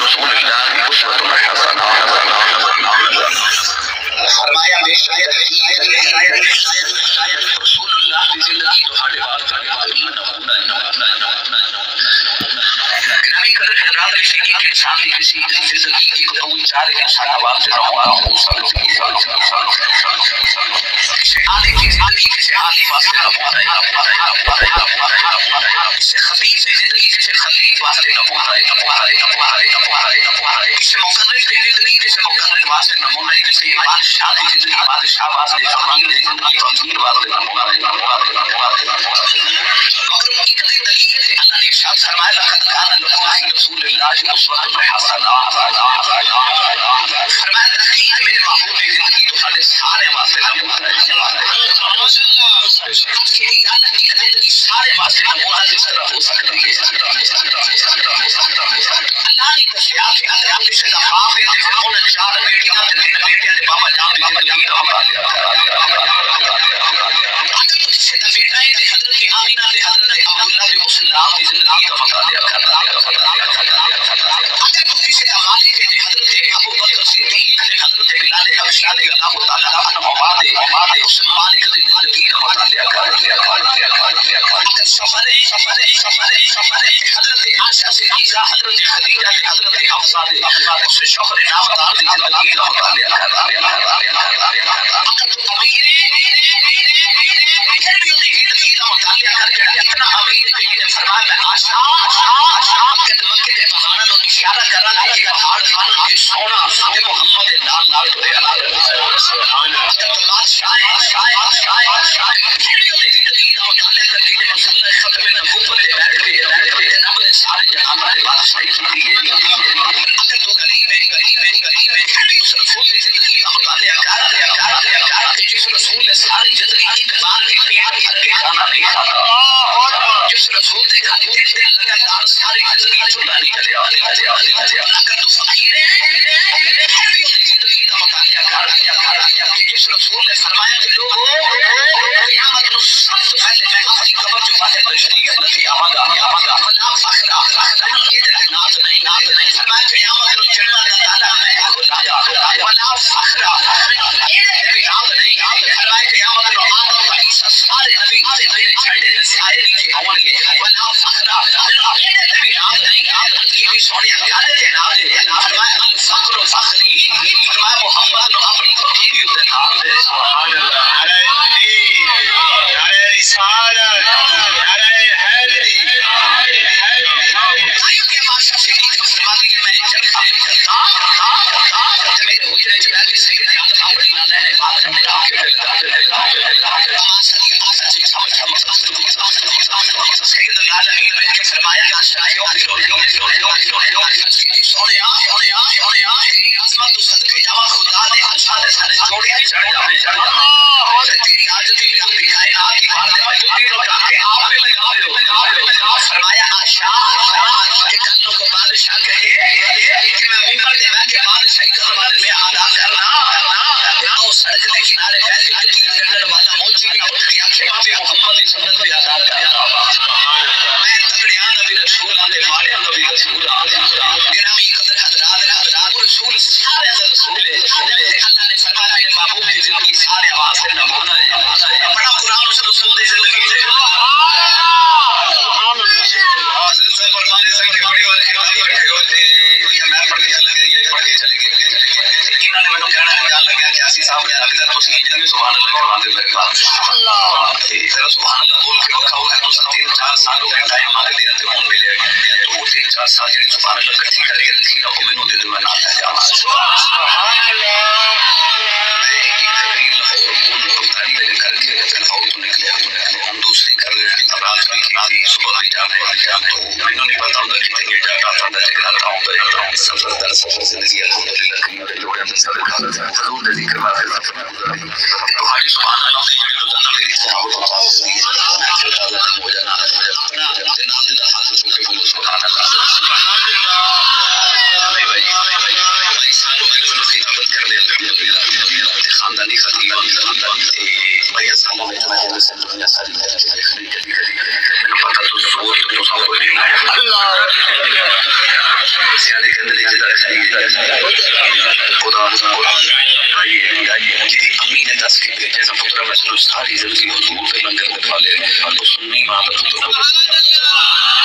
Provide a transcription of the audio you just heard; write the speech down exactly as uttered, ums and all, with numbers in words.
رسول اللہ کی اسوۃ حسنہ. فرمایا بے شاید رسول اللہ کی زندگی تہاڈے واسطے گرامی قدر حضرات کسی ایک انسان کی کسی زندگی کی دو چار انسان واسطے رہا ہوں کسی عالی کی زندگی کسی عالی واسطے رہا کسی خبیث زندگی کسی خبیث واسطے رہا کسی مقرر کی زندگی کسی مقرر واسطے رہا کسی بادشاہ کی زندگی بادشاہ واسطے فقیر کی زندگی فقیر واسطے رہا مگر ایک دلیل ہے اللہ نے ارشاد فرمایا لقد كان لكم في رسول الله اسوة حسنة. فرمایا تحقیق میرے محبوب کی زندگی تمہارے سارے واسطے نمونہ ہے. اس کے لیے اللہ کی زندگی سارے واسطے نمونہ جس طرح ہو سکتی ہے. اللہ نے دسیا کہ اگر آپ کسی دفعہ پہ فرعون چار بیٹیاں تین بیٹیاں دے بابا جان دی زندگی رہا اگر تو کسی دا بیٹا ہے حضرت آمینہ دے حضرت عبداللہ بن مسلم کی زندگی کا مقا دیا کرنا. اگر تو کسی دا مالک ہے حضرت ابو بکر صدیق نے حضرت بلال حبشی رضی اللہ تعالی عنہما دے اس مالک دی زندگی کا مقا دیا کرنا. اگر سفر ہے سفر ہے سفر ہے سفر ہے حضرت عائشہ صدیقہ حضرت خدیجہ نے حضرت حفصہ نے اس شوہر نامدار کی زندگی کا مقا دیا کرنا. اگر تو امیر ہے پھر بھی انہیں زندگی کا مطالعہ کر کے اتنا امیر ہے کہ فرمایا میں عائشہ کہ مکے کے پہاڑوں کو اشارہ کر رہا ہے کہ پہاڑ بن کے سونا کہ محمد نال نال ٹرے اللہ سبحان اللہ تو بادشاہ ہے شاہ شاہ شاہ پھر بھی انہیں زندگی کا مطالعہ کر کے مسلح ختم نبوت پہ بیٹھ کے رب نے سارے جہانوں کے بادشاہی کی ہے. اگر تو غریب ہے غریب ہے غریب ہے پھر بھی اس رسول کی زندگی کا مطالعہ کر لیا کر لیا کر کہ جس رسول نے ساری زندگی ایک بار کی پیٹ بھر کے کھانا نہیں کھانا جس رسول نے کھا دن دن لگاتار ساری زندگی چلا نکلے آنے لگے آنے لگے. اگر تو فقیر ہے پھر بھی انہیں زندگی کا مطالعہ کر لیا کر لیا کہ جس رسول نے فرمایا کہ لوگوں قیامت کو سب سے پہلے میں اپنی قبر جو باہر تشریف لے آواں گا ولا فخر یہ ناز نہیں ناز نہیں فرمایا قیامت کو جنت کا تالا میں کو لایا ولا فخر یہ بھی ناز نہیں فرمایا قیامت کو آدم و عیسی سارے نبی میرے جھنڈے کے سائے نیچے ہوں گے ولا فخر یہ بھی ناز نہیں یہ بھی سونے پیارے کے ناز ہے فرمایا فخر و فخری فرمایا محمد نے اپنی فقیری تے نام دے. سبحان اللہ علیہ نعرہ رسالت نعرہ حیدری آئیو کہ ماشاء صدیق فرماتی کہ میں جب کام کرتا تو میرے حجرے جو ہے کہ سید آدم اپنی نالے نے بات کرنے کا آگے لگتا ماشاء اللہ آسا سے سمجھ سمجھ سید العالمین میں کہ فرمایا کہ آشائیوں سیدی سونے آ سونے آ سونے آ تیری عظمت تو صدقے جاوہ خدا نے حسا دے سارے جوڑے ہی چڑھ جاوے چڑھ جاوے تیری عاجزی بھی اپنی کائنات کی بار دے جو تیروں کا کہ آپ میں لگا دے فرمایا آشا کہ کلوں کو بادشاہ کہے کہ میں ممبر دے میں کہ بادشاہی کا عمل میں ادا کرنا او سڑک دے کنارے بیٹھ کے جتی گردن والا موچی بھی اٹھ کے آنکھیں بھی محمد کی سنت بھی ادا کرنا. میں تگڑیاں نبی رسول آدھے مارے نبی رسول آدھے گرامی قدر حضرات حضرات رسول سارے رسول ہے. اللہ نے فرمایا میرے محبوب کی زندگی سارے آواز سے نمونہ ہے. بڑا قرآن اس رسول کی زندگی سے حضرت صاحب فرمانے سے بڑی والے خطاب بیٹھے ہوئے تھے یہ میں پڑھ دیا لگے یہ پڑھ کے چلے گئے انہوں نے میں کہنا ہے جان لگا کہ ایسی صاحب نے اگر تو سی جن سبحان اللہ کے بعد میرے پاس اللہ ذرا سبحان اللہ بول کے وقت ہو تو تین چار سال ہو گئے ٹائم مانگ لیا تو ہوں ملے تو وہ تین چار سال جو سبحان اللہ کٹھی کر کے رکھی نہ کو مینوں دے دو میں نہ لے جاواں سبحان اللہ میں ایک تقریر لاہور کو تقریر کر کے لاہور تو نکلے ہم دوسری کر رہے ہیں رات بھی کی تھی صبح بھی جانا ہے جانا ہے مینوں نہیں پتا ہوتا کہ یہ جاتا تھا کہ رات آؤں گا سفر در سفر زندگی الحمدللہ کہیں اور جوڑے اندر سب حضور دے ذکر بات ہے تو حاجی سبحان اللہ سے جو روزانہ میری صحابت ہو جانا اپنا جناب دا ہاتھ چھو کے بولو سبحان اللہ سبحان اللہ بھائی بھائی بھائی سالوں میں جو خطابت کر دے الحمدللہ خاندانی خطیب خاندانی بھائی سالوں میں جو ہے دنیا ساری میں پتا تو زور تو سب کو نہیں اللہ سیانے تے کہندے نے جدا خدا جی امی نے دس کے بھیجے سا پتر میں سنو ساری زندگی حضور کے لنگر میں کھا لے اور تو سنی ماں کا